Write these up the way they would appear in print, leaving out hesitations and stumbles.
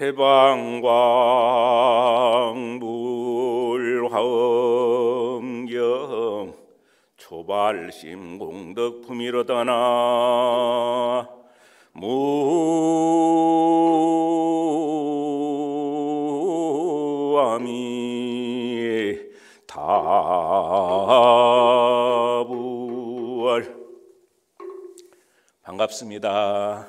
태방광물 화엄경 초발심 공덕품이로다나 무아미 다부월. 반갑습니다.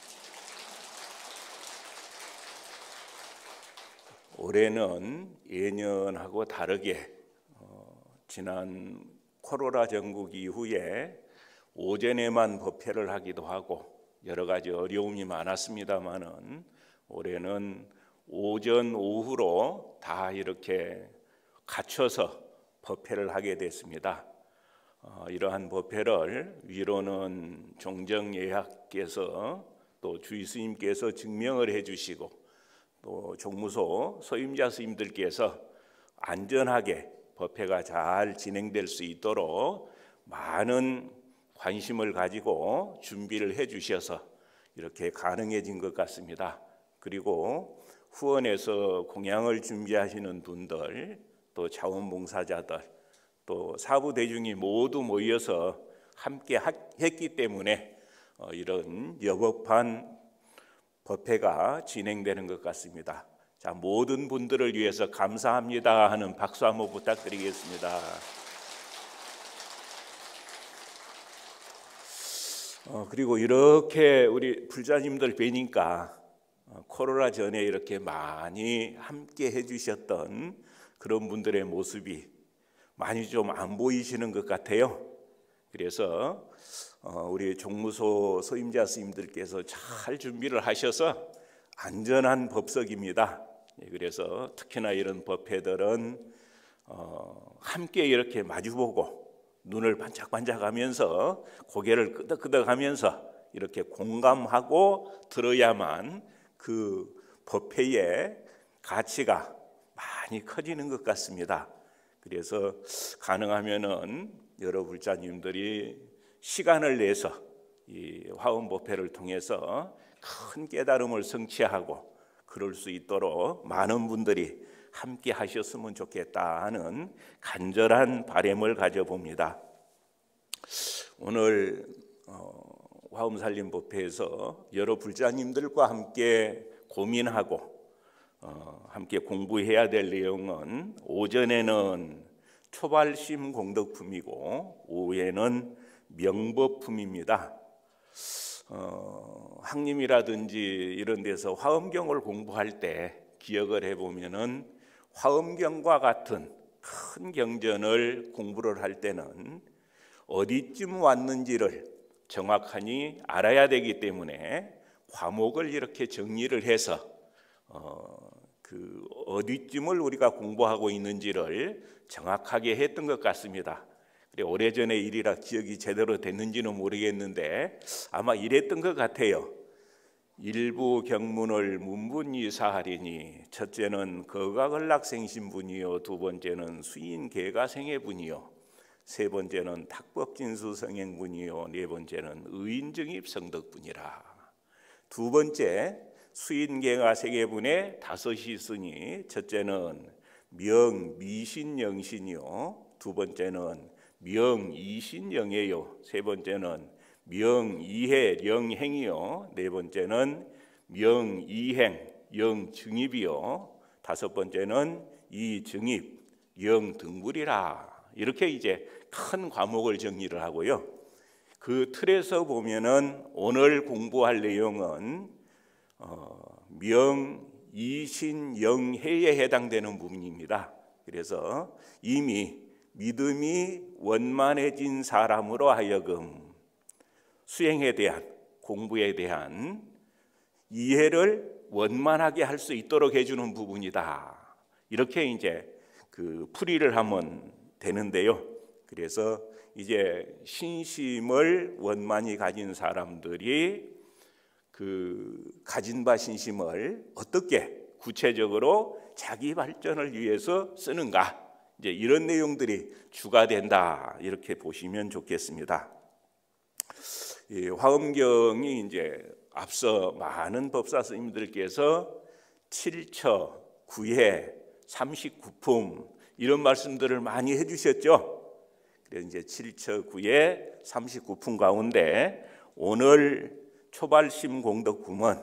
올해는 예년하고 다르게 지난 코로나 전국 이후에 오전에만 법회를 하기도 하고 여러 가지 어려움이 많았습니다만은 올해는 오전 오후로 다 이렇게 갖춰서 법회를 하게 됐습니다. 이러한 법회를 위로는 종정예학께서 또 주의 스님께서 증명을 해주시고 또 종무소 소임자 스님들께서 안전하게 법회가 잘 진행될 수 있도록 많은 관심을 가지고 준비를 해주셔서 이렇게 가능해진 것 같습니다. 그리고 후원해서 공양을 준비하시는 분들, 또 자원봉사자들, 또 사부대중이 모두 모여서 함께 했기 때문에 이런 여법한 법회가 진행되는 것 같습니다. 자, 모든 분들을 위해서 감사합니다 하는 박수 한번 부탁드리겠습니다. 그리고 이렇게 우리 불자님들 뵈니까 코로나 전에 이렇게 많이 함께 해주셨던 그런 분들의 모습이 많이 좀 안 보이시는 것 같아요. 그래서 우리 종무소 소임자 스님들께서 잘 준비를 하셔서 안전한 법석입니다. 그래서 특히나 이런 법회들은 함께 이렇게 마주보고 눈을 반짝반짝하면서 고개를 끄덕끄덕하면서 이렇게 공감하고 들어야만 그 법회의 가치가 많이 커지는 것 같습니다. 그래서 가능하면은 여러 불자님들이 시간을 내서 이 화엄법회를 통해서 큰 깨달음을 성취하고 그럴 수 있도록 많은 분들이 함께 하셨으면 좋겠다 하는 간절한 바람을 가져봅니다. 오늘 화엄살림법회에서 여러 불자님들과 함께 고민하고 함께 공부해야 될 내용은 오전에는 초발심 공덕품이고 오후에는 명법품입니다. 학림이라든지 이런 데서 화엄경을 공부할 때 기억을 해보면은 화엄경과 같은 큰 경전을 공부를 할 때는 어디쯤 왔는지를 정확하니 알아야 되기 때문에 과목을 이렇게 정리를 해서 그 어디쯤을 우리가 공부하고 있는지를 정확하게 했던 것 같습니다. 오래전의 일이라 기억이 제대로 됐는지는 모르겠는데 아마 이랬던 것 같아요. 일부 경문을 문분이사하리니 첫째는 거가걸락생신분이요, 두 번째는 수인계가생애분이요, 세 번째는 탁법진수성행분이요, 네 번째는 의인증입성덕분이라. 두 번째 수인계가생애분에 다섯이 있으니 첫째는 명미신영신이요, 두 번째는 명이신영예요, 세 번째는 명이해령행이요, 네 번째는 명이행 영증입이요, 다섯 번째는 이증입 영등불이라. 이렇게 이제 큰 과목을 정리를 하고요. 그 틀에서 보면은 오늘 공부할 내용은 명이신영해에 해당되는 부분입니다. 그래서 이미 믿음이 원만해진 사람으로 하여금 수행에 대한, 공부에 대한 이해를 원만하게 할 수 있도록 해주는 부분이다. 이렇게 이제 그 풀이를 하면 되는데요. 그래서 이제 신심을 원만히 가진 사람들이 그 가진 바 신심을 어떻게 구체적으로 자기 발전을 위해서 쓰는가, 이제 이런 내용들이 주가 된다, 이렇게 보시면 좋겠습니다. 이 화엄경이 이제 앞서 많은 법사 스님들께서 7처, 9회, 39품 이런 말씀들을 많이 해주셨죠. 그래서 이제 7처, 9회, 39품 가운데 오늘 초발심 공덕품은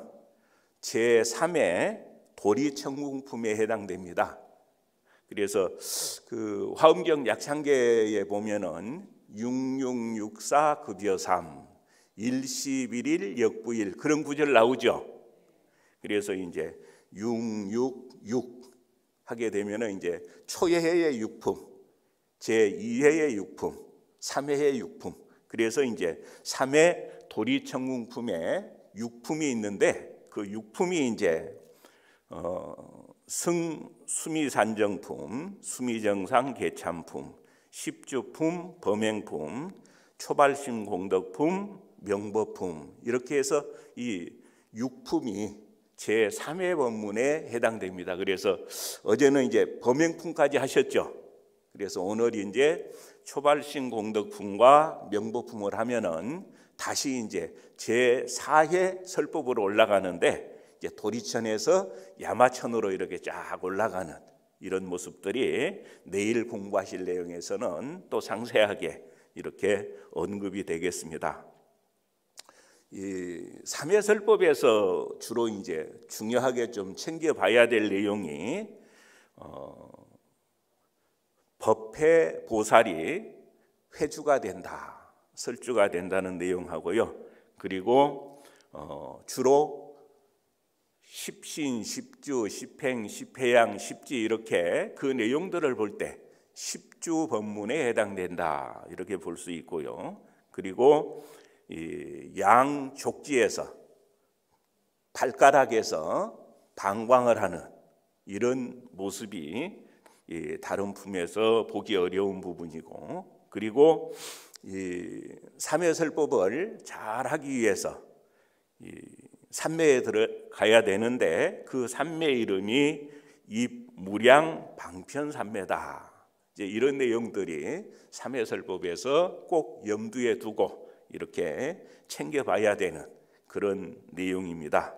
제3의 도리천궁품에 해당됩니다. 그래서 그 화엄경 약창계에 보면은 6664 급여 3 일시일일 역부일 그런 구절 나오죠. 그래서 이제 666 하게 되면은 이제 초회의 육품, 제2회의 육품, 3회의 육품. 그래서 이제 3회 도리천궁품에 육품이 있는데 그 육품이 이제 수미산정품, 수미정상 개참품, 십주품, 범행품, 초발심 공덕품, 명법품 이렇게 해서 이 육품이 제3회 법문에 해당됩니다. 그래서 어제는 이제 범행품까지 하셨죠. 그래서 오늘 이제 초발심 공덕품과 명법품을 하면은 다시 이제 제4회 설법으로 올라가는데 이제 도리천에서 야마천으로 이렇게 쫙 올라가는 이런 모습들이 내일 공부하실 내용에서는 또 상세하게 이렇게 언급이 되겠습니다. 이 삼회설법에서 주로 이제 중요하게 좀 챙겨봐야 될 내용이 법회 보살이 회주가 된다, 설주가 된다는 내용하고요. 그리고 주로 십신, 십주, 십행, 십회양, 십지 이렇게 그 내용들을 볼 때 십주 법문에 해당된다 이렇게 볼 수 있고요. 그리고 이 양족지에서 발가락에서 방광을 하는 이런 모습이 이 다른 품에서 보기 어려운 부분이고, 그리고 이 삼회설법을 잘 하기 위해서 이 삼매에 들어가야 되는데 그 삼매 이름이 입무량 방편삼매다. 이제 이런 내용들이 삼회설법에서 꼭 염두에 두고 이렇게 챙겨봐야 되는 그런 내용입니다.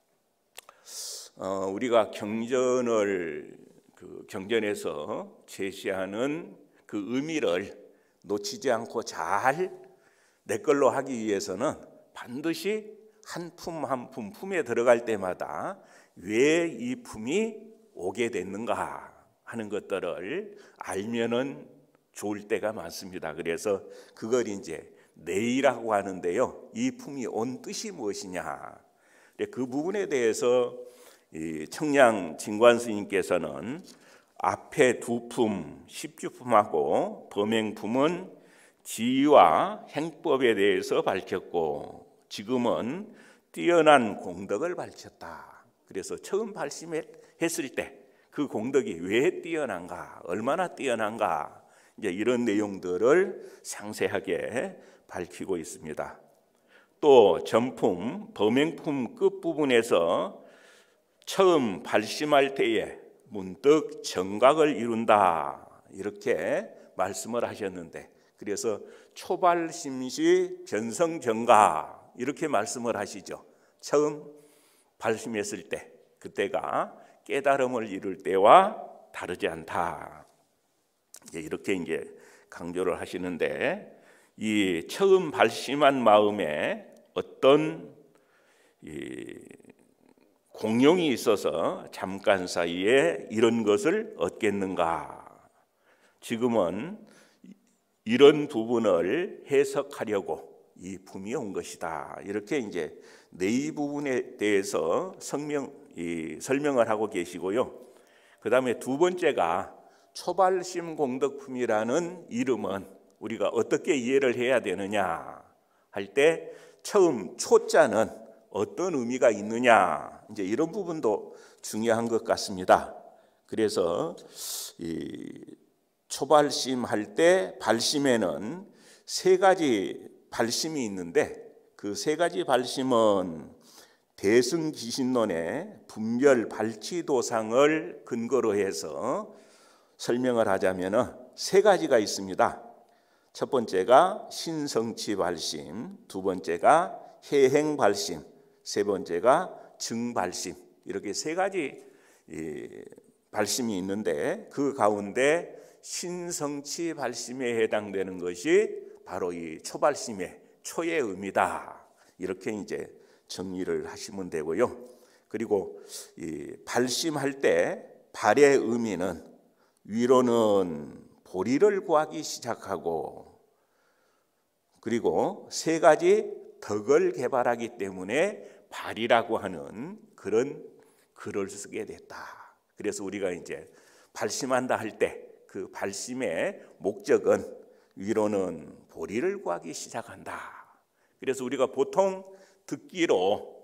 우리가 경전에서 제시하는 그 의미를 놓치지 않고 잘 내 걸로 하기 위해서는 반드시 한 품 한 품 품에 들어갈 때마다 왜 이 품이 오게 됐는가 하는 것들을 알면은 좋을 때가 많습니다. 그래서 그걸 이제 내의라고 하는데요. 이 품이 온 뜻이 무엇이냐? 그 부분에 대해서 청량 진관 스님께서는 앞에 두 품, 십주품하고 범행품은 지위와 행법에 대해서 밝혔고 지금은 뛰어난 공덕을 밝혔다. 그래서 처음 발심했을 때 그 공덕이 왜 뛰어난가, 얼마나 뛰어난가, 이제 이런 내용들을 상세하게 밝히고 있습니다. 또 전품, 범행품 끝부분에서 처음 발심할 때에 문득 정각을 이룬다 이렇게 말씀을 하셨는데, 그래서 초발심시 변성정각 이렇게 말씀을 하시죠. 처음 발심했을 때 그때가 깨달음을 이룰 때와 다르지 않다. 이렇게 이제 강조를 하시는데, 이 처음 발심한 마음에 어떤 공용이 있어서 잠깐 사이에 이런 것을 얻겠는가? 지금은 이런 부분을 해석하려고 이 품이 온 것이다. 이렇게 이제 내이 부분에 대해서 설명을 하고 계시고요. 그 다음에 두 번째가 초발심 공덕품이라는 이름은 우리가 어떻게 이해를 해야 되느냐 할 때 처음 초자는 어떤 의미가 있느냐, 이제 이런 부분도 중요한 것 같습니다. 그래서 이 초발심 할 때 발심에는 세 가지 발심이 있는데 그 세 가지 발심은 대승기신론의 분별 발치도상을 근거로 해서 설명을 하자면 세 가지가 있습니다. 첫 번째가 신성치 발심, 두 번째가 해행 발심, 세 번째가 증발심. 이렇게 세 가지 발심이 있는데 그 가운데 신성치 발심에 해당되는 것이 바로 이 초발심의 초의 의미다. 이렇게 이제 정리를 하시면 되고요. 그리고 이 발심할 때 발의 의미는 위로는 보리를 구하기 시작하고, 그리고 세 가지 덕을 개발하기 때문에 발이라고 하는 그런 글을 쓰게 됐다. 그래서 우리가 이제 발심한다 할 때 그 발심의 목적은 위로는 보리를 구하기 시작한다. 그래서 우리가 보통 듣기로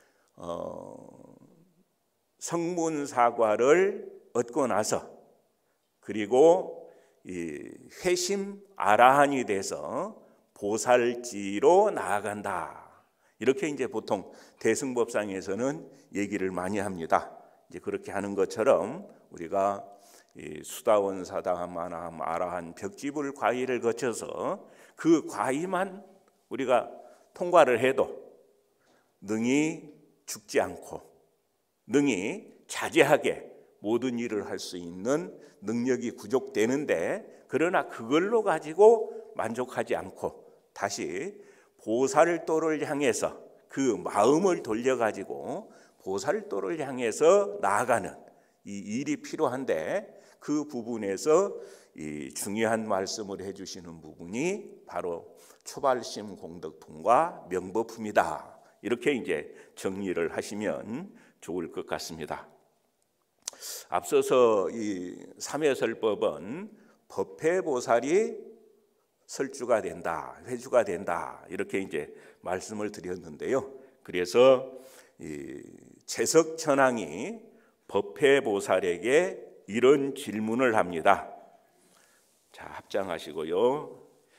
성문사과를 얻고 나서 그리고 이 회심 아라한이 돼서 보살지로 나아간다. 이렇게 이제 보통 대승법상에서는 얘기를 많이 합니다. 이제 그렇게 하는 것처럼 우리가 이 수다원 사다함 아나함 아라한 벽지불 과의를 거쳐서 그 과의만 우리가 통과를 해도 능히 죽지 않고 능히 자제하게 모든 일을 할 수 있는 능력이 구족되는데, 그러나 그걸로 가지고 만족하지 않고 다시 보살도를 향해서 그 마음을 돌려가지고 보살도를 향해서 나아가는 이 일이 필요한데, 그 부분에서 이 중요한 말씀을 해주시는 부분이 바로 초발심 공덕품과 명법품이다. 이렇게 이제 정리를 하시면 좋을 것 같습니다. 앞서서 이 삼해설법은 법회보살이 설주가 된다, 회주가 된다, 이렇게 이제 말씀을 드렸는데요. 그래서 이 재석천왕이 법회보살에게 이런 질문을 합니다. 자, 합장하시고요.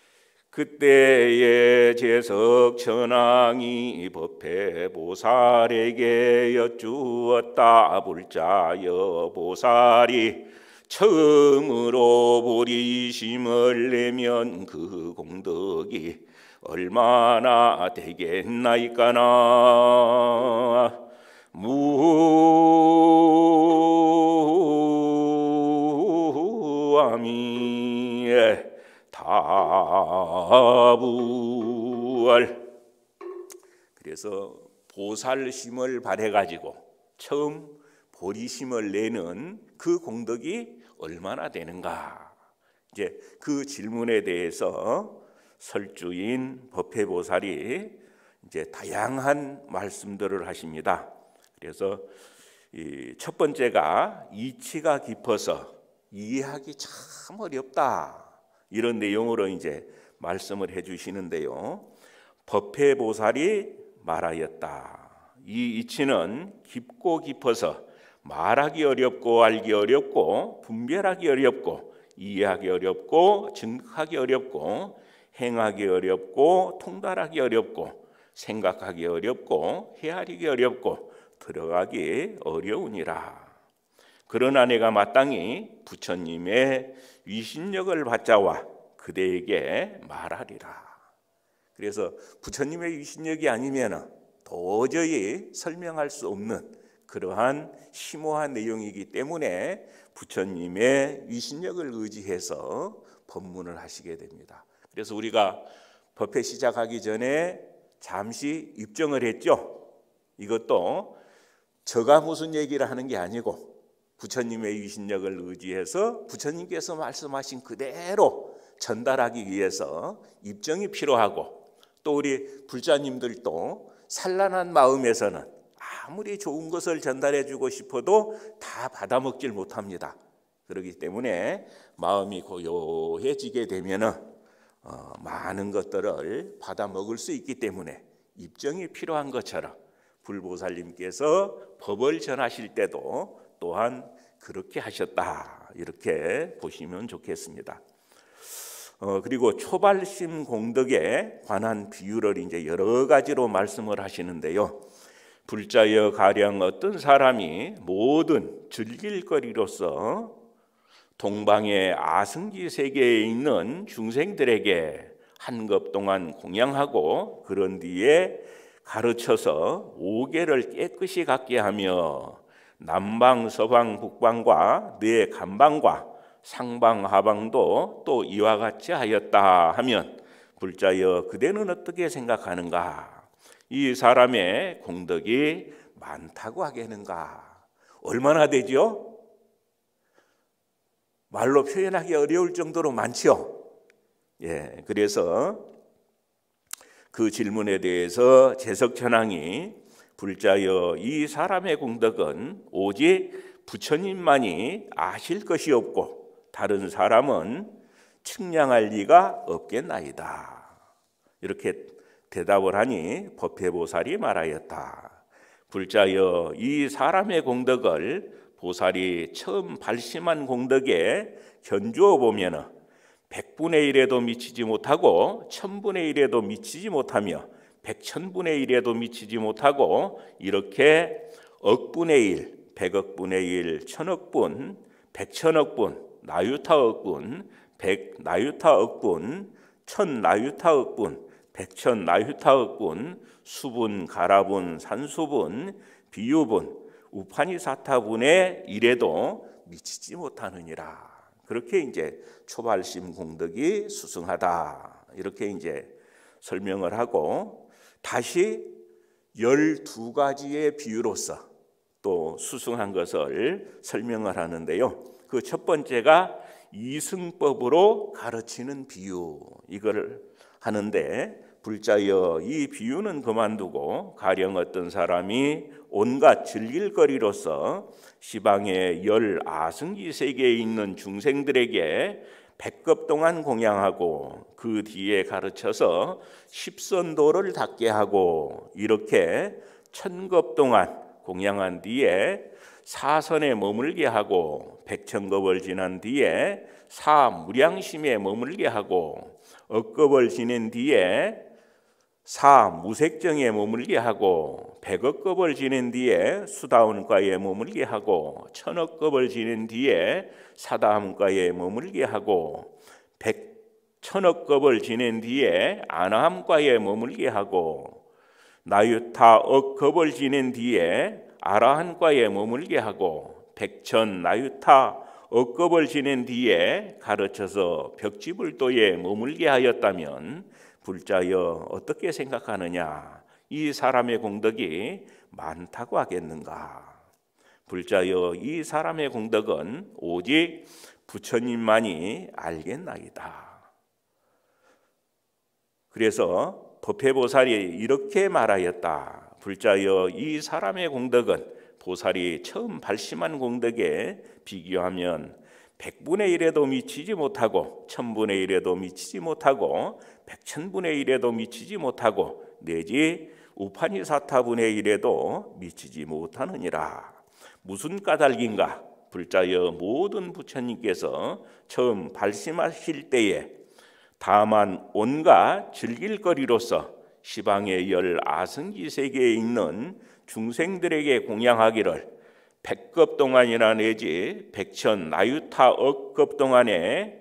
그때에 재석천왕이 법회보살에게 여쭈었다. 불자여 보살이 처음으로 보리심을 내면 그 공덕이 얼마나 되겠나이까나. 무아미에 다부월. 그래서 보살심을 발해가지고 처음 보리심을 내는 그 공덕이 얼마나 되는가. 이제 그 질문에 대해서 설주인 법회보살이 이제 다양한 말씀들을 하십니다. 그래서 이 첫 번째가 이치가 깊어서 이해하기 참 어렵다, 이런 내용으로 이제 말씀을 해주시는데요. 법회보살이 말하였다. 이 이치는 깊고 깊어서 말하기 어렵고 알기 어렵고 분별하기 어렵고 이해하기 어렵고 증득하기 어렵고 행하기 어렵고 통달하기 어렵고 생각하기 어렵고 헤아리기 어렵고 들어가기 어려우니라. 그러나 내가 마땅히 부처님의 위신력을 받자와 그대에게 말하리라. 그래서 부처님의 위신력이 아니면 도저히 설명할 수 없는 그러한 심오한 내용이기 때문에 부처님의 위신력을 의지해서 법문을 하시게 됩니다. 그래서 우리가 법회 시작하기 전에 잠시 입정을 했죠. 이것도 제가 무슨 얘기를 하는 게 아니고 부처님의 위신력을 의지해서 부처님께서 말씀하신 그대로 전달하기 위해서 입정이 필요하고, 또 우리 불자님들도 산란한 마음에서는 아무리 좋은 것을 전달해 주고 싶어도 다 받아먹질 못합니다. 그렇기 때문에 마음이 고요해지게 되면은 많은 것들을 받아먹을 수 있기 때문에 입정이 필요한 것처럼 불보살님께서 법을 전하실 때도 또한 그렇게 하셨다, 이렇게 보시면 좋겠습니다. 그리고 초발심 공덕에 관한 비유를 이제 여러 가지로 말씀을 하시는데요. 불자여 가령 어떤 사람이 모든 즐길거리로서 동방의 아승기 세계에 있는 중생들에게 한급 동안 공양하고 그런 뒤에 가르쳐서 5개를 깨끗이 갖게 하며 남방, 서방, 북방과 네 간방과 상방, 하방도 또 이와 같이 하였다 하면 불자여 그대는 어떻게 생각하는가? 이 사람의 공덕이 많다고 하겠는가? 얼마나 되죠? 말로 표현하기 어려울 정도로 많죠. 예, 그래서 그 질문에 대해서 재석천왕이 불자여 이 사람의 공덕은 오직 부처님만이 아실 것이 없고 다른 사람은 측량할 리가 없겠나이다. 이렇게 대답을 하니 법회보살이 말하였다. 불자여 이 사람의 공덕을 보살이 처음 발심한 공덕에 견주어 보면 100분의 1에도 미치지 못하고 1000분의 1에도 미치지 못하며 100,000분의 1에도 미치지 못하고 이렇게 억분의 1, 100억분의 1, 1000억분, 100,000억분, 나유타억분, 100나유타억분, 1000나유타억분, 100,000나유타억분, 수분, 가라분, 산수분, 비유분, 우파니사타분의 1에도 미치지 못하느니라. 그렇게 이제 초발심 공덕이 수승하다. 이렇게 이제 설명을 하고 다시 12가지의 비유로서 또 수승한 것을 설명을 하는데요. 그 첫 번째가 이승법으로 가르치는 비유, 이걸 하는데 불자여 이 비유는 그만두고 가령 어떤 사람이 온갖 즐길거리로서 시방의 아승기 세계에 있는 중생들에게 100급 동안 공양하고 그 뒤에 가르쳐서 10선도를 닦게 하고 이렇게 1000급 동안 공양한 뒤에 사선에 머물게 하고 100,000급을 지난 뒤에 사무량심에 머물게 하고 억급을 지낸 뒤에 사무색정에 머물게 하고 100억급을 지낸 뒤에 수다원과에 머물게 하고 1000억급을 지낸 뒤에 사다함과에 머물게 하고 100,000억급을 지낸 뒤에 아나함과에 머물게 하고 나유타억급을 지낸 뒤에 아라한과에 머물게 하고 100,000나유타억급을 지낸 뒤에 가르쳐서 벽지불도에 머물게 하였다면 불자여 어떻게 생각하느냐? 이 사람의 공덕이 많다고 하겠는가? 불자여 이 사람의 공덕은 오직 부처님만이 알겠나이다. 그래서 법회보살이 이렇게 말하였다. 불자여 이 사람의 공덕은 보살이 처음 발심한 공덕에 비교하면 100분의 1에도 미치지 못하고 1000분의 1에도 미치지 못하고 100,000분의 1에도 미치지 못하고 내지 우파니사타분의 1에도 미치지 못하느니라. 무슨 까닭인가? 불자여 모든 부처님께서 처음 발심하실 때에 다만 온갖 즐길거리로서 시방의 아승기 세계에 있는 중생들에게 공양하기를 100급 동안이나 내지 100,000나유타억급 동안에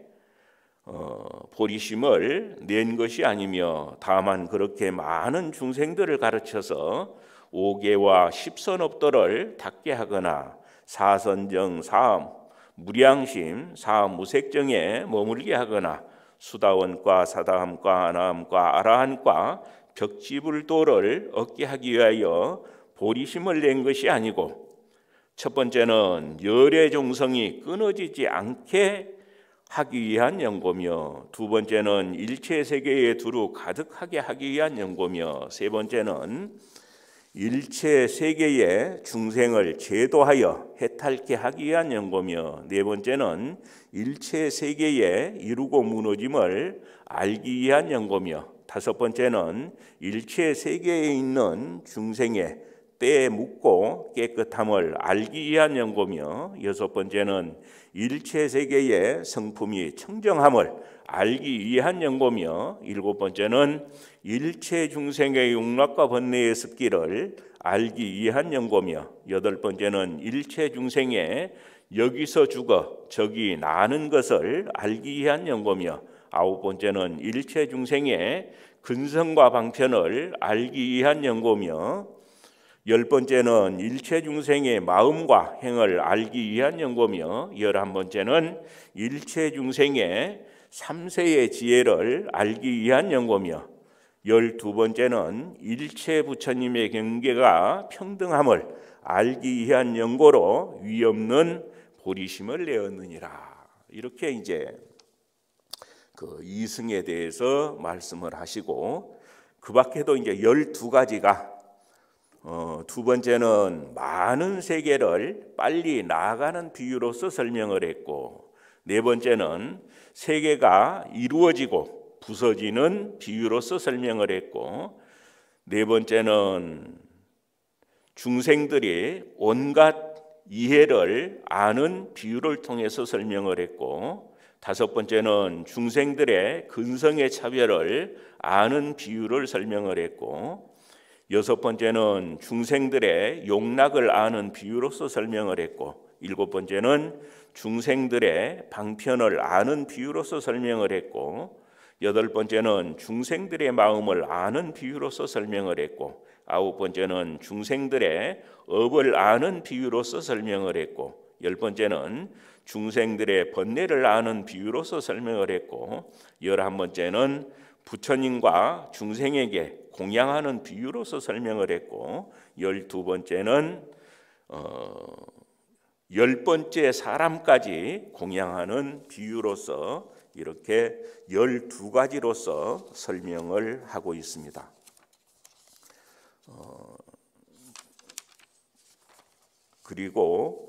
보리심을 낸 것이 아니며 다만 그렇게 많은 중생들을 가르쳐서 5계와 10선업도를 닦게 하거나 사선정, 사무량심, 사무색정에 머물게 하거나 수다원과 사다함과 아나함과 아라한과 벽지불도를 얻게 하기 위하여 보리심을 낸 것이 아니고 첫 번째는 열의 종성이 끊어지지 않게 하기 위한 연고며 두 번째는 일체 세계에 두루 가득하게 하기 위한 연고며 세 번째는 일체 세계의 중생을 제도하여 해탈케 하기 위한 연고며 네 번째는 일체 세계에 이루고 무너짐을 알기 위한 연고며 다섯 번째는 일체 세계에 있는 중생의 때에 묻고 깨끗함을 알기 위한 연고며 여섯 번째는 일체 세계의 성품이 청정함을 알기 위한 연고며 일곱 번째는 일체 중생의 용락과 번뇌의 습기를 알기 위한 연고며 여덟 번째는 일체 중생의 여기서 죽어 저기 나는 것을 알기 위한 연고며 9번째는 일체 중생의 근성과 방편을 알기 위한 연고며 10번째는 일체 중생의 마음과 행을 알기 위한 연고며 11번째는 일체 중생의 3세의 지혜를 알기 위한 연고며 12번째는 일체 부처님의 경계가 평등함을 알기 위한 연고로 위없는 보리심을 내었느니라. 이렇게 이제 그 이승에 대해서 말씀을 하시고, 그 밖에도 이제 12가지가 두 번째는 많은 세계를 빨리 나아가는 비유로서 설명을 했고, 네 번째는 세계가 이루어지고 부서지는 비유로서 설명을 했고, 네 번째는 중생들이 온갖 이해를 아는 비유를 통해서 설명을 했고, 다섯 번째는 중생들의 근성의 차별을 아는 비유를 설명을 했고, 여섯 번째는 중생들의 용락을 아는 비유로서 설명을 했고, 일곱 번째는 중생들의 방편을 아는 비유로서 설명을 했고, 여덟 번째는 중생들의 마음을 아는 비유로서 설명을 했고, 아홉 번째는 중생들의 업을 아는 비유로서 설명을 했고, 열 번째는 중생들의 번뇌를 아는 비유로서 설명을 했고, 11번째는 부처님과 중생에게 공양하는 비유로서 설명을 했고, 12번째는 10번째 사람까지 공양하는 비유로서 이렇게 12가지로서 설명을 하고 있습니다. 그리고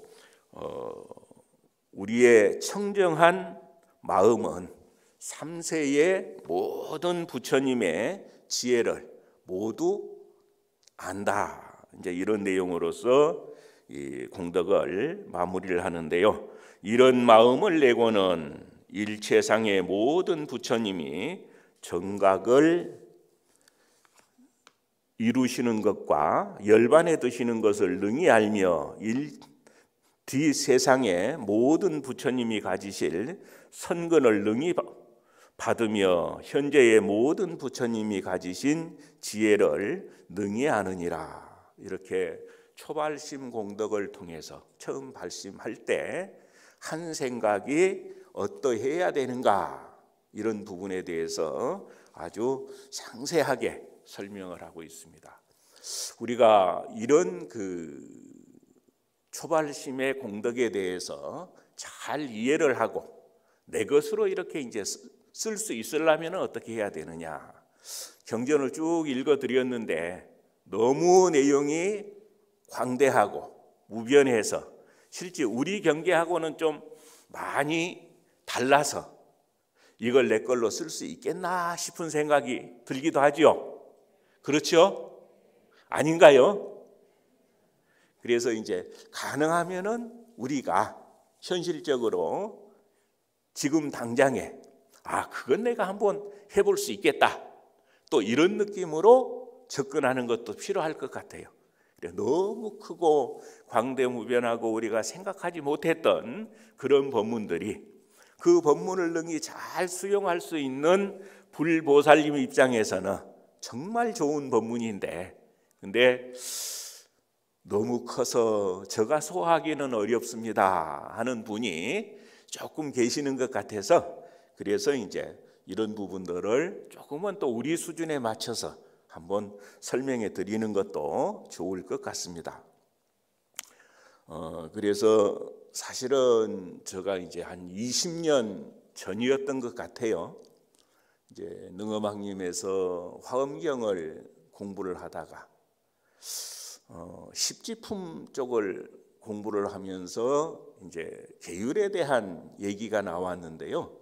우리의 청정한 마음은 3세의 모든 부처님의 지혜를 모두 안다. 이제 이런 내용으로서 이 공덕을 마무리를 하는데요. 이런 마음을 내고는 일체상의 모든 부처님이 정각을 이루시는 것과 열반에 드시는 것을 능히 알며 뒤 세상의 모든 부처님이 가지실 선근을 능히 받으며 현재의 모든 부처님이 가지신 지혜를 능히 아느니라. 이렇게 초발심 공덕을 통해서 처음 발심할 때 한 생각이 어떠해야 되는가, 이런 부분에 대해서 아주 상세하게 설명을 하고 있습니다. 우리가 이런 초발심의 공덕에 대해서 잘 이해를 하고 내 것으로 이렇게 이제 쓸 수 있으려면 어떻게 해야 되느냐. 경전을 쭉 읽어드렸는데 너무 내용이 광대하고 무변해서 실제 우리 경계하고는 좀 많이 달라서 이걸 내 걸로 쓸 수 있겠나 싶은 생각이 들기도 하죠. 그렇죠? 아닌가요? 그래서 이제 가능하면은 우리가 현실적으로 지금 당장에 그건 내가 한번 해볼 수 있겠다, 또 이런 느낌으로 접근하는 것도 필요할 것 같아요. 너무 크고 광대무변하고 우리가 생각하지 못했던 그런 법문들이, 그 법문을 능히 잘 수용할 수 있는 불보살님 입장에서는 정말 좋은 법문인데, 근데 너무 커서 제가 소화하기는 어렵습니다 하는 분이 조금 계시는 것 같아서, 그래서 이제 이런 부분들을 조금은 또 우리 수준에 맞춰서 한번 설명해 드리는 것도 좋을 것 같습니다. 그래서 사실은 제가 이제 한 20년 전이었던 것 같아요. 이제 능엄학림에서 화엄경을 공부를 하다가 십지품 쪽을 공부를 하면서 이제 계율에 대한 얘기가 나왔는데요.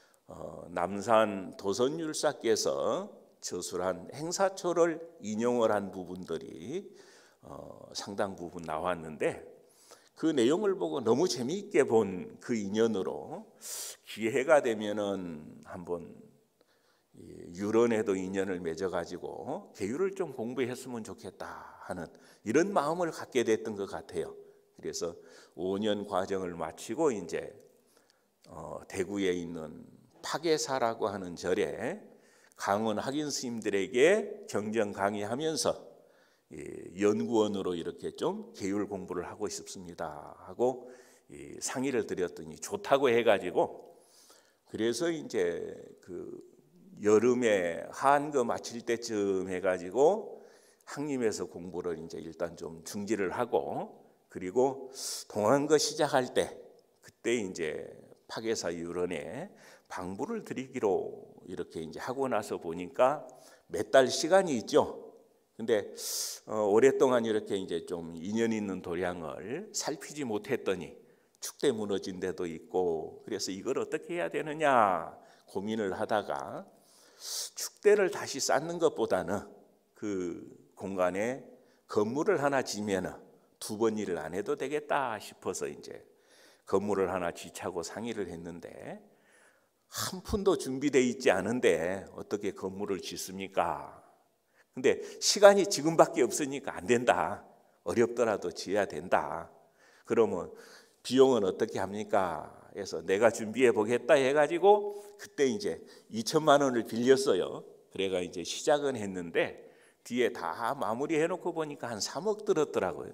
남산 도선율사께서 저술한 행사초를 인용을 한 부분들이 상당 부분 나왔는데, 그 내용을 보고 너무 재미있게 본 그 인연으로 기회가 되면은 한번 유런에도 인연을 맺어가지고 계율을 좀 공부했으면 좋겠다 하는 이런 마음을 갖게 됐던 것 같아요. 그래서 5년 과정을 마치고 이제 대구에 있는 파괴사라고 하는 절에 강원 학인 스님들에게 경전 강의하면서 연구원으로 이렇게 좀 계율 공부를 하고 싶습니다 하고 상의를 드렸더니 좋다고 해가지고, 그래서 이제 그 여름에 한거 마칠 때쯤 해가지고 항림에서 공부를 이제 일단 좀 중지를 하고, 그리고 동안거 시작할 때 그때 이제 파괴사 유런에 방부를 드리기로 이렇게 이제 하고 나서 보니까 몇 달 시간이 있죠. 근데 오랫동안 이렇게 이제 좀 인연 있는 도량을 살피지 못했더니 축대 무너진 데도 있고, 그래서 이걸 어떻게 해야 되느냐 고민을 하다가 축대를 다시 쌓는 것보다는 그 공간에 건물을 하나 지면은 두 번 일을 안 해도 되겠다 싶어서 이제 건물을 하나 지차고 상의를 했는데, 한 푼도 준비되어 있지 않은데 어떻게 건물을 짓습니까? 근데 시간이 지금밖에 없으니까 안 된다. 어렵더라도 지어야 된다. 그러면 비용은 어떻게 합니까? 해서 내가 준비해 보겠다 해가지고 그때 이제 2천만 원을 빌렸어요. 그래가 이제 시작은 했는데 뒤에 다 마무리해 놓고 보니까 한 3억 들었더라고요.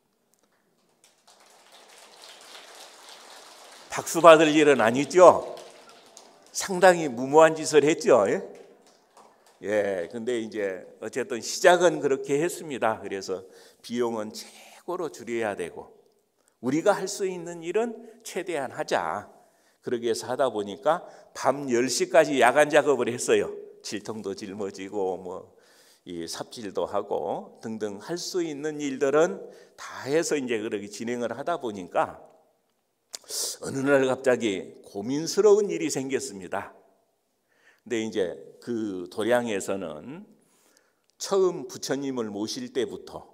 박수 받을 일은 아니죠. 상당히 무모한 짓을 했죠. 근데 이제 어쨌든 시작은 그렇게 했습니다. 그래서 비용은 최고로 줄여야 되고 우리가 할 수 있는 일은 최대한 하자. 그러기 위해서 하다 보니까 밤 10시까지 야간 작업을 했어요. 질통도 짊어지고 뭐 이 삽질도 하고 등등 할 수 있는 일들은 다 해서 이제 그렇게 진행을 하다 보니까 어느 날 갑자기 고민스러운 일이 생겼습니다. 근데 이제 그 도량에서는 처음 부처님을 모실 때부터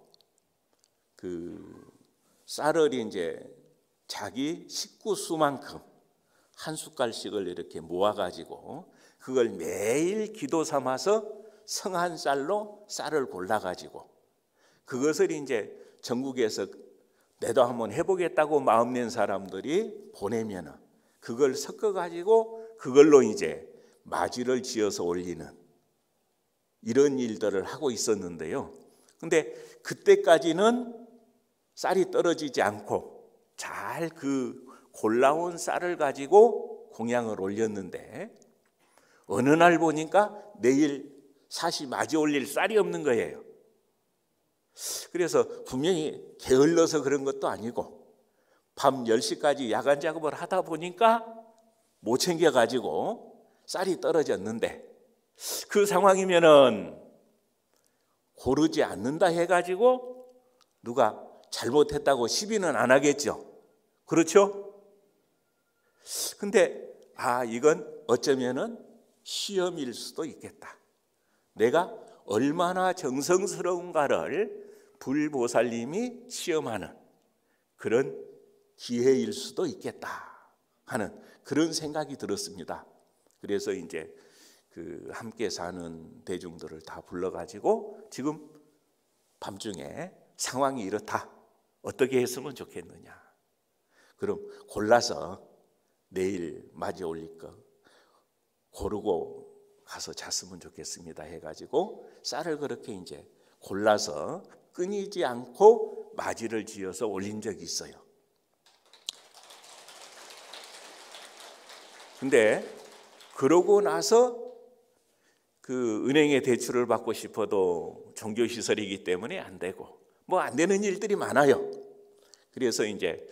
그 쌀을 이제 자기 식구 수만큼 한 숟갈씩을 이렇게 모아가지고 그걸 매일 기도 삼아서 성한 쌀로 쌀을 골라가지고 그것을 이제 전국에서 내도 한번 해보겠다고 마음낸 사람들이 보내면은 그걸 섞어가지고 그걸로 이제 마지를 지어서 올리는 이런 일들을 하고 있었는데요. 근데 그때까지는 쌀이 떨어지지 않고 잘 그 골라온 쌀을 가지고 공양을 올렸는데 어느 날 보니까 내일 사시 마지 올릴 쌀이 없는 거예요. 그래서 분명히 게을러서 그런 것도 아니고 밤 10시까지 야간 작업을 하다 보니까 못 챙겨가지고 쌀이 떨어졌는데 그 상황이면은 고르지 않는다 해가지고 누가 잘못했다고 시비는 안 하겠죠. 그렇죠? 근데 이건 어쩌면은 시험일 수도 있겠다. 내가 얼마나 정성스러운가를 불보살님이 시험하는 그런 기회일 수도 있겠다 하는 그런 생각이 들었습니다. 그래서 이제 그 함께 사는 대중들을 다 불러가지고 지금 밤중에 상황이 이렇다. 어떻게 했으면 좋겠느냐. 그럼 골라서 내일 맞이 올릴 거 고르고 가서 잤으면 좋겠습니다 해가지고 쌀을 그렇게 이제 골라서 끊이지 않고 맞이를 지어서 올린 적이 있어요. 근데 그러고 나서 그 은행에 대출을 받고 싶어도 종교시설이기 때문에 안 되고 뭐 안 되는 일들이 많아요. 그래서 이제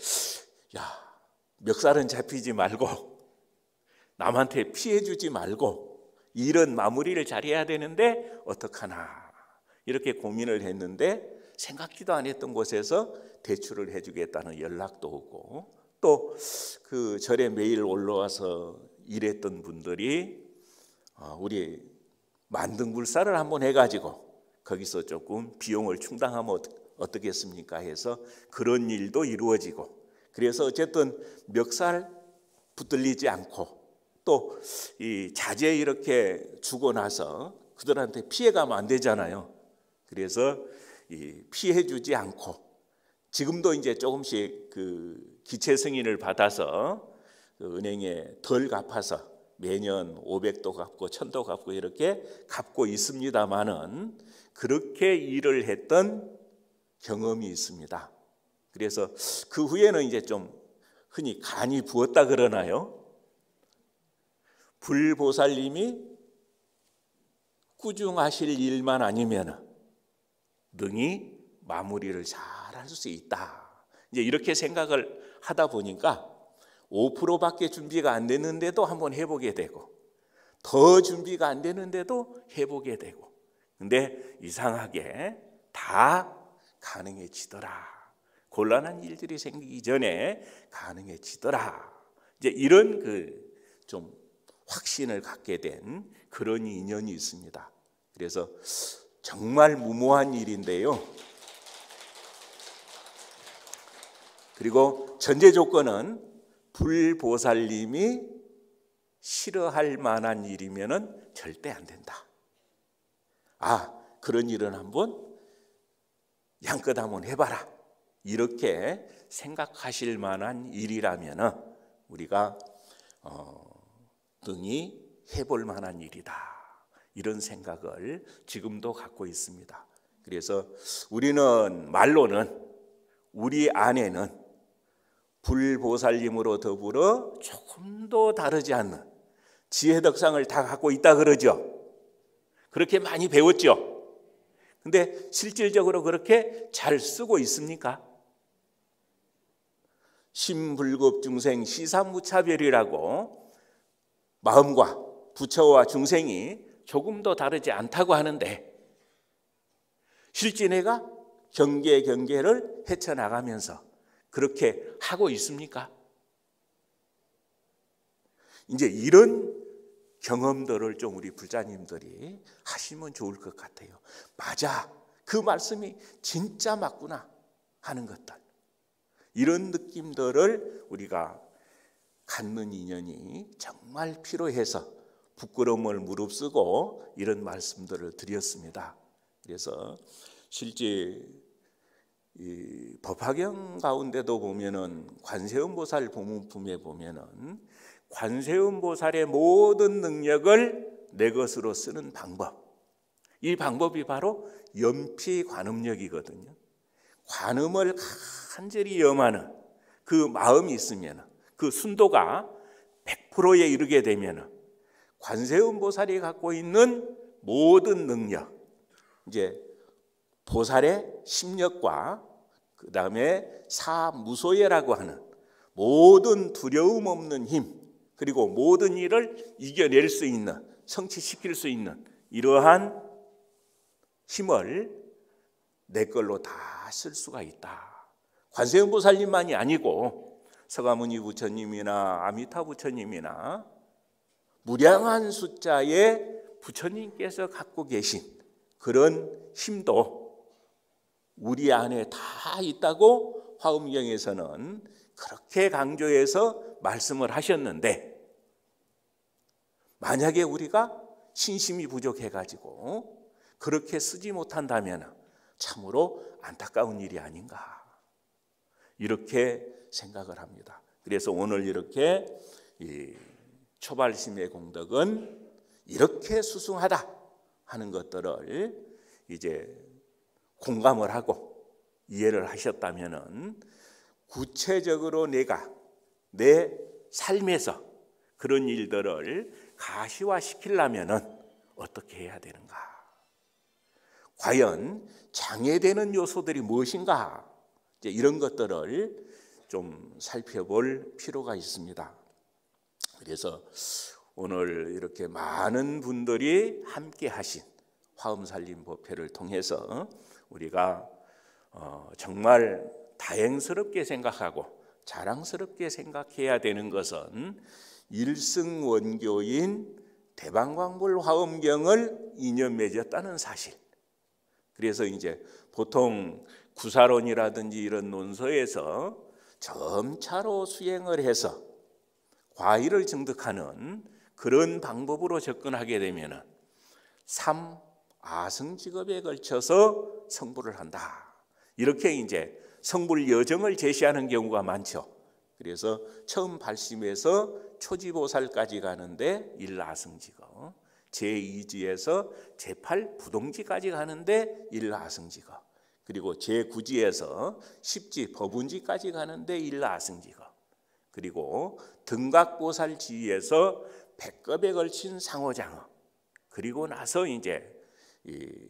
멱살은 잡히지 말고 남한테 피해 주지 말고 이런 마무리를 잘해야 되는데 어떡하나 이렇게 고민을 했는데 생각지도 않았던 곳에서 대출을 해주겠다는 연락도 오고 또 그 절에 매일 올라와서 일했던 분들이 우리 만등불사를 한번 해가지고 거기서 조금 비용을 충당하면 어떻겠습니까 해서 그런 일도 이루어지고 그래서 어쨌든 멱살 붙들리지 않고 또 이 자재 이렇게 주고 나서 그들한테 피해가면 안 되잖아요. 그래서 이 피해 주지 않고 지금도 이제 조금씩 그 기체 승인을 받아서 그 은행에 덜 갚아서 매년 500도 갚고 1000도 갚고 이렇게 갚고 있습니다만은 그렇게 일을 했던 경험이 있습니다. 그래서 그 후에는 이제 좀 흔히 간이 부었다 그러나요? 불보살님이 꾸중하실 일만 아니면 능히 마무리를 잘 할 수 있다. 이제 이렇게 생각을 하다 보니까 5%밖에 준비가 안 됐는데도 한번 해보게 되고 더 준비가 안 되는데도 해보게 되고 근데 이상하게 다 가능해지더라. 곤란한 일들이 생기기 전에 가능해지더라. 이제 이런 좀 확신을 갖게 된 그런 인연이 있습니다. 그래서 정말 무모한 일인데요. 그리고 전제 조건은 불보살님이 싫어할 만한 일이면은 절대 안 된다. 그런 일은 한번 양껏 한번 해봐라. 이렇게 생각하실 만한 일이라면은 우리가 능히 해볼 만한 일이다. 이런 생각을 지금도 갖고 있습니다. 그래서 우리는 말로는 우리 안에는 불보살님으로 더불어 조금도 다르지 않는 지혜덕상을 다 갖고 있다 그러죠. 그렇게 많이 배웠죠. 근데 실질적으로 그렇게 잘 쓰고 있습니까? 심불급중생 시사무차별이라고 마음과 부처와 중생이 조금도 다르지 않다고 하는데 실제 내가 경계를 헤쳐나가면서 그렇게 하고 있습니까? 이제 이런 경험들을 좀 우리 불자님들이 하시면 좋을 것 같아요. 맞아, 그 말씀이 진짜 맞구나 하는 것들, 이런 느낌들을 우리가 갖는 인연이 정말 필요해서 부끄러움을 무릅쓰고 이런 말씀들을 드렸습니다. 그래서 실제 이 법화경 가운데도 보면은 관세음보살 보문품에 보면은 관세음보살의 모든 능력을 내 것으로 쓰는 방법, 이 방법이 바로 염피관음력이거든요. 관음을 간절히 염하는 그 마음이 있으면, 그 순도가 100%에 이르게 되면 관세음보살이 갖고 있는 모든 능력, 이제 보살의 심력과 그 다음에 사무소예라고 하는 모든 두려움 없는 힘, 그리고 모든 일을 이겨낼 수 있는, 성취시킬 수 있는 이러한 힘을 내 걸로 다 쓸 수가 있다. 관세음보살님만이 아니고 서가모니 부처님이나 아미타 부처님이나 무량한 숫자의 부처님께서 갖고 계신 그런 힘도 우리 안에 다 있다고 화엄경에서는 그렇게 강조해서 말씀을 하셨는데, 만약에 우리가 신심이 부족해가지고 그렇게 쓰지 못한다면 참으로 안타까운 일이 아닌가, 이렇게 생각을 합니다. 그래서 오늘 이렇게 이 초발심의 공덕은 이렇게 수승하다 하는 것들을 이제 공감을 하고 이해를 하셨다면은 구체적으로 내가 내 삶에서 그런 일들을 가시화시키려면은 어떻게 해야 되는가? 과연 장애되는 요소들이 무엇인가? 이제 이런 것들을 좀 살펴볼 필요가 있습니다. 그래서 오늘 이렇게 많은 분들이 함께 하신 화엄살림법회를 통해서 우리가 정말 다행스럽게 생각하고 자랑스럽게 생각해야 되는 것은 일승원교인 대방광불 화엄경을 인연 맺었다는 사실. 그래서 이제 보통 구사론이라든지 이런 논서에서 점차로 수행을 해서 과일을 증득하는 그런 방법으로 접근하게 되면 3아승직업에 걸쳐서 성불을 한다, 이렇게 이제 성불 여정을 제시하는 경우가 많죠. 그래서 처음 발심에서 초지보살까지 가는데 1아승직어, 제2지에서 제8 부동지까지 가는데 1아승직어, 그리고 제9지에서 10지 법운지까지 가는데 1아승직어, 그리고 등각보살지에서 100겁에 걸친 상호장어, 그리고 나서 이제 이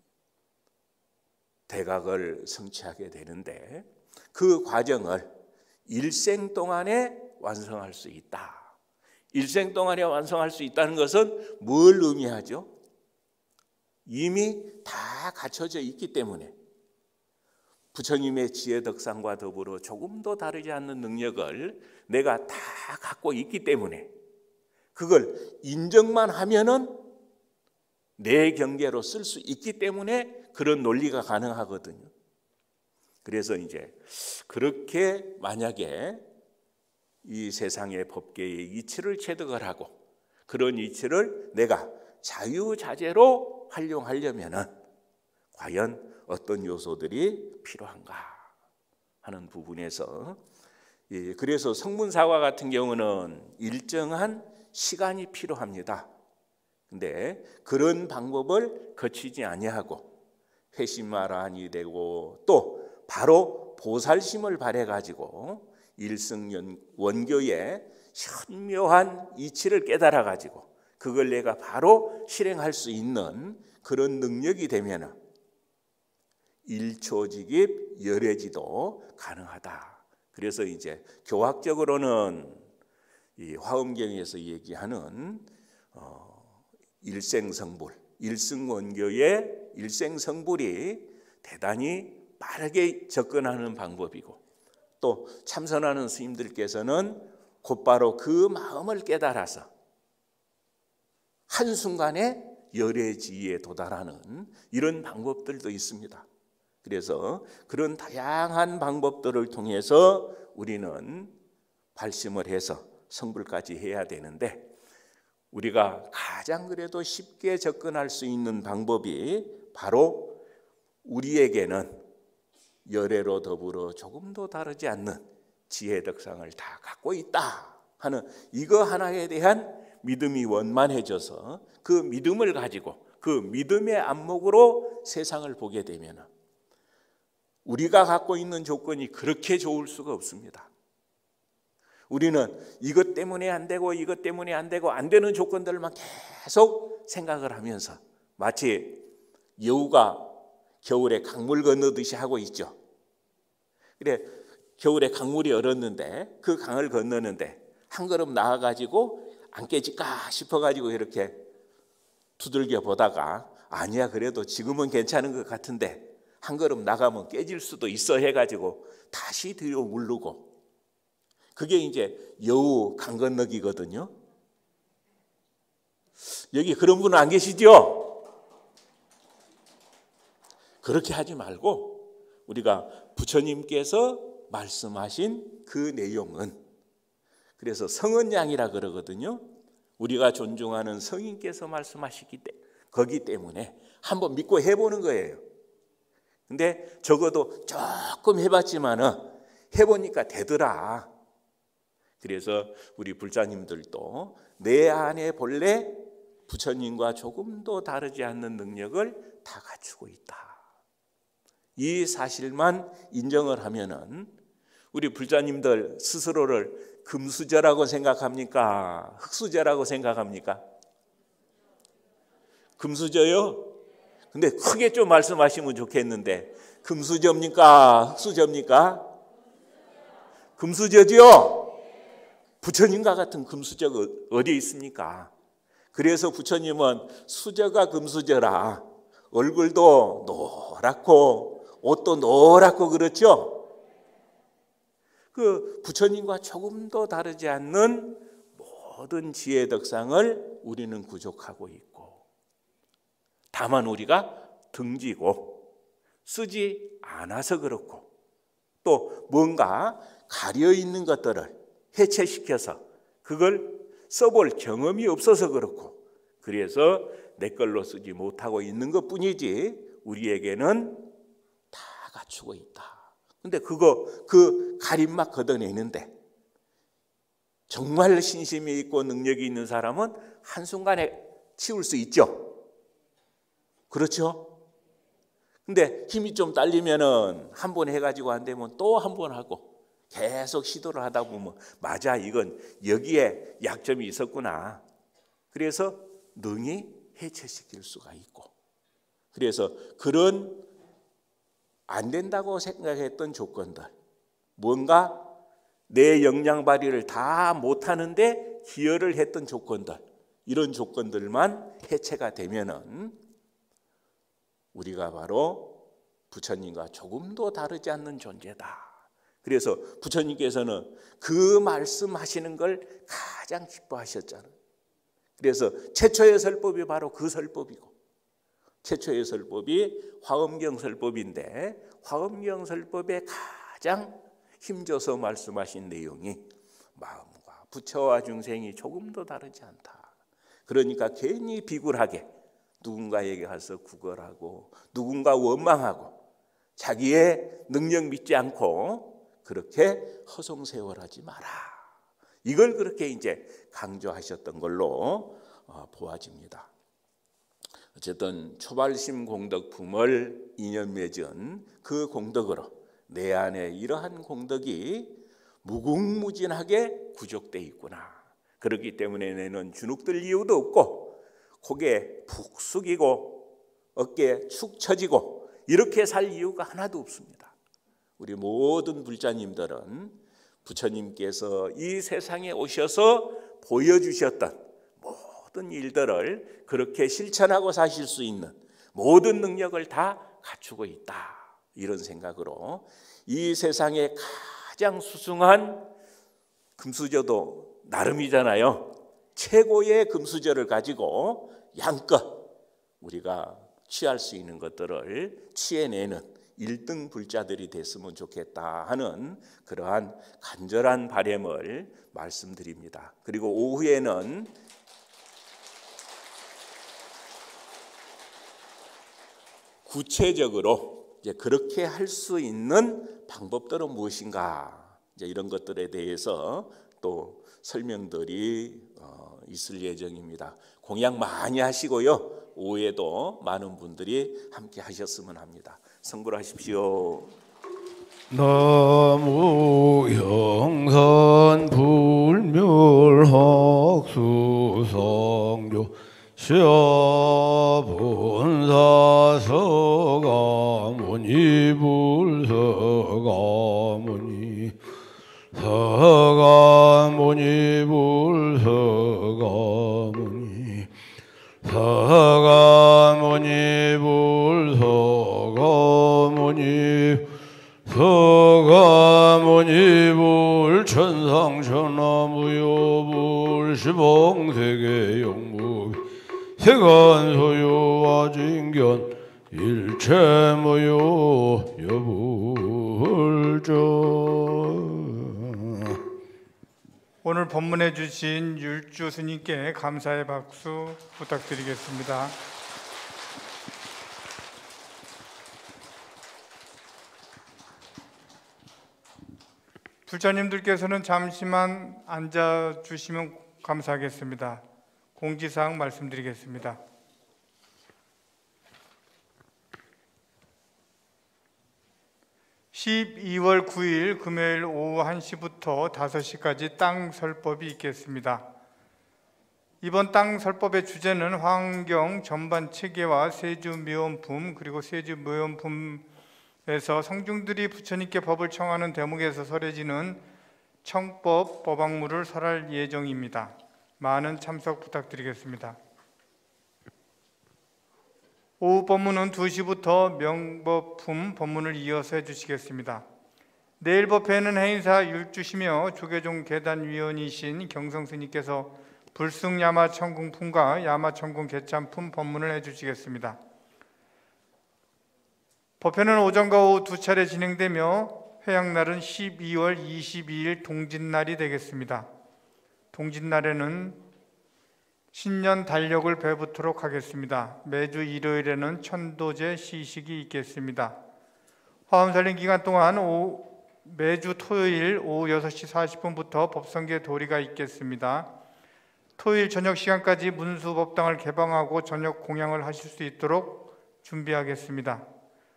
대각을 성취하게 되는데 그 과정을 일생 동안에 완성할 수 있다. 일생 동안에 완성할 수 있다는 것은 뭘 의미하죠? 이미 다 갖춰져 있기 때문에 부처님의 지혜덕상과 더불어 조금도 다르지 않는 능력을 내가 다 갖고 있기 때문에 그걸 인정만 하면은 내 경계로 쓸 수 있기 때문에 그런 논리가 가능하거든요. 그래서 이제 그렇게 만약에 이 세상의 법계의 이치를 체득을 하고 그런 이치를 내가 자유자재로 활용하려면은 과연 어떤 요소들이 필요한가 하는 부분에서, 그래서 성문사과 같은 경우는 일정한 시간이 필요합니다. 근데 그런 방법을 거치지 아니하고 회심마라한이 되고 또 바로 보살심을 발해 가지고 일승원교의 현묘한 이치를 깨달아 가지고 그걸 내가 바로 실행할 수 있는 그런 능력이 되면 일초직입 열애지도 가능하다. 그래서 이제 교학적으로는 이 화엄경에서 얘기하는 일생성불, 일승원교의 일생성불이 대단히 빠르게 접근하는 방법이고 또 참선하는 스님들께서는 곧바로 그 마음을 깨달아서 한순간에 열애지에 도달하는 이런 방법들도 있습니다. 그래서 그런 다양한 방법들을 통해서 우리는 발심을 해서 성불까지 해야 되는데 우리가 가장 그래도 쉽게 접근할 수 있는 방법이 바로 우리에게는 열애로 더불어 조금도 다르지 않는 지혜덕상을 다 갖고 있다 하는 이거 하나에 대한 믿음이 원만해져서 그 믿음을 가지고 그 믿음의 안목으로 세상을 보게 되면 우리가 갖고 있는 조건이 그렇게 좋을 수가 없습니다. 우리는 이것 때문에 안 되고 이것 때문에 안 되고 안 되는 조건들만 계속 생각을 하면서 마치 여우가 겨울에 강물 건너듯이 하고 있죠. 그래 겨울에 강물이 얼었는데 그 강을 건너는데 한 걸음 나아가지고 안 깨질까 싶어가지고 이렇게 두들겨 보다가 아니야 그래도 지금은 괜찮은 것 같은데 한 걸음 나가면 깨질 수도 있어 해가지고 다시 뒤로 물르고 그게 이제 여우 강 건너기거든요. 여기 그런 분은 안 계시죠? 그렇게 하지 말고 우리가 부처님께서 말씀하신 그 내용은 그래서 성은양이라 그러거든요. 우리가 존중하는 성인께서 말씀하시기 거기 때문에 한번 믿고 해보는 거예요. 근데 적어도 조금 해봤지만은 해보니까 되더라. 그래서 우리 불자님들도 내 안에 본래 부처님과 조금도 다르지 않는 능력을 다 갖추고 있다. 이 사실만 인정을 하면은 우리 불자님들 스스로를 금수저라고 생각합니까? 흙수저라고 생각합니까? 금수저요? 근데 크게 좀 말씀하시면 좋겠는데 금수저입니까? 흙수저입니까? 금수저죠? 부처님과 같은 금수저가 어디 있습니까? 그래서 부처님은 수저가 금수저라 얼굴도 노랗고 옷도 노랗고 그렇죠? 그 부처님과 조금도 다르지 않는 모든 지혜 덕상을 우리는 구족하고 있고 다만 우리가 등지고 쓰지 않아서 그렇고 또 뭔가 가려있는 것들을 해체시켜서 그걸 써볼 경험이 없어서 그렇고 그래서 내 걸로 쓰지 못하고 있는 것뿐이지 우리에게는 다 갖추고 있다. 근데 그 가림막 걷어내는데 정말 신심이 있고 능력이 있는 사람은 한순간에 치울 수 있죠. 그렇죠? 근데 힘이 좀 딸리면은 한 번 해가지고 안 되면 또 한 번 하고 계속 시도를 하다 보면 맞아, 이건 여기에 약점이 있었구나. 그래서 능히 해체시킬 수가 있고, 그래서 그런 안 된다고 생각했던 조건들, 뭔가 내 역량 발휘를 다 못하는데 기여를 했던 조건들, 이런 조건들만 해체가 되면은 우리가 바로 부처님과 조금도 다르지 않는 존재다. 그래서 부처님께서는 그 말씀하시는 걸 가장 기뻐하셨잖아요. 그래서 최초의 설법이 바로 그 설법이고, 최초의 설법이 화엄경 설법인데, 화엄경 설법에 가장 힘줘서 말씀하신 내용이 마음과 부처와 중생이 조금도 다르지 않다. 그러니까 괜히 비굴하게 누군가에게 가서 구걸하고 누군가 원망하고 자기의 능력 믿지 않고 그렇게 허송세월하지 마라. 이걸 그렇게 이제 강조하셨던 걸로 보아집니다. 어쨌든 초발심 공덕품을 인연 맺은 그 공덕으로 내 안에 이러한 공덕이 무궁무진하게 구족되어 있구나. 그렇기 때문에 내는 주눅들 이유도 없고 고개 푹 숙이고 어깨 축 처지고 이렇게 살 이유가 하나도 없습니다. 우리 모든 불자님들은 부처님께서 이 세상에 오셔서 보여주셨던 모든 일들을 그렇게 실천하고 사실 수 있는 모든 능력을 다 갖추고 있다. 이런 생각으로 이 세상에 가장 수승한 금수저도 나름이잖아요. 최고의 금수저를 가지고 양껏 우리가 취할 수 있는 것들을 취해내는 1등 불자들이 됐으면 좋겠다 하는 그러한 간절한 바람을 말씀드립니다. 그리고 오후에는 구체적으로 이제 그렇게 할 수 있는 방법들은 무엇인가, 이제 이런 것들에 대해서 또 설명들이 있을 예정입니다. 공약 많이 하시고요. 오후에도 많은 분들이 함께 하셨으면 합니다. 성불하십시오. 나무 영산 불멸학수성조 시아본사 서가모니 불서가모니 서가모니 불서가모니 서가모니 불서가모니 서가모니 불천상천하무효불 시봉세계 영무 세간소유와 진견 일체무효 여불조. 오늘 법문해 주신 율주 스님께 감사의 박수 부탁드리겠습니다. 불자님들께서는 잠시만 앉아주시면 감사하겠습니다. 공지사항 말씀드리겠습니다. (12월 9일) 금요일 오후 1시부터 5시까지 땅 설법이 있겠습니다. 이번 땅 설법의 주제는 환경 전반 체계와 세주묘원품, 그리고 세주묘원품에서 성중들이 부처님께 법을 청하는 대목에서 설해지는 청법 법학문을 설할 예정입니다. 많은 참석 부탁드리겠습니다. 오후 법문은 2시부터 명법품 법문을 이어서 해주시겠습니다. 내일 법회에는 해인사 율주시며 조계종 계단위원이신 경성스님께서 불승야마천궁품과 야마천궁 개참품 법문을 해주시겠습니다. 법회는 오전과 오후 2차례 진행되며 회양날은 12월 22일 동짓날이 되겠습니다. 동짓날에는 신년 달력을 배부토록 하겠습니다. 매주 일요일에는 천도제 시식이 있겠습니다. 화엄살림 기간 동안 매주 토요일 오후 6시 40분부터 법성계 도리가 있겠습니다. 토요일 저녁 시간까지 문수법당을 개방하고 저녁 공양을 하실 수 있도록 준비하겠습니다.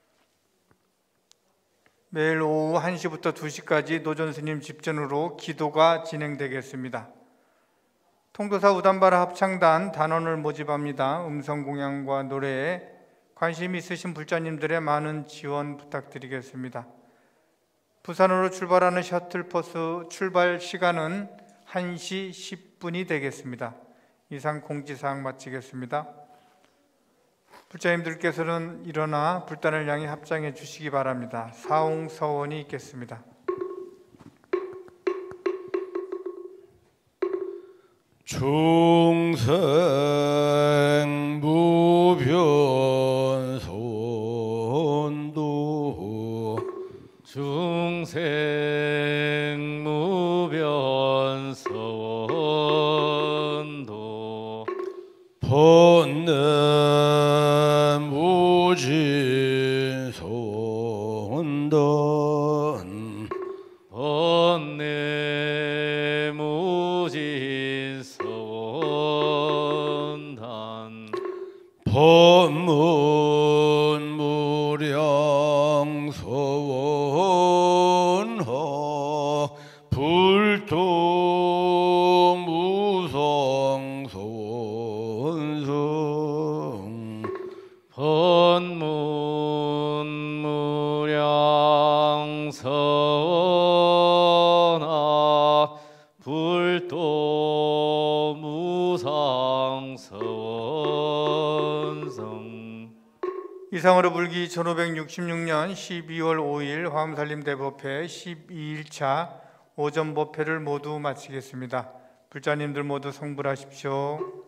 매일 오후 1시부터 2시까지 노전스님 집전으로 기도가 진행되겠습니다. 통도사 우담바라 합창단 단원을 모집합니다. 음성공양과 노래에 관심 있으신 불자님들의 많은 지원 부탁드리겠습니다. 부산으로 출발하는 셔틀버스 출발 시간은 1시 10분이 되겠습니다. 이상 공지사항 마치겠습니다. 불자님들께서는 일어나 불단을 향해 합장해 주시기 바랍니다. 사홍서원이 있겠습니다. 중생무변선도 중생무변선도 번뇌무진선단 번뇌무진선단 법문무량서원하 불도무성서원성 번문무량서원하 불도무상서원성. 이상으로 불기 1566년 12월 5일 화엄살림 대법회 12일차 오전 법회를 모두 마치겠습니다. 불자님들 모두 성불하십시오.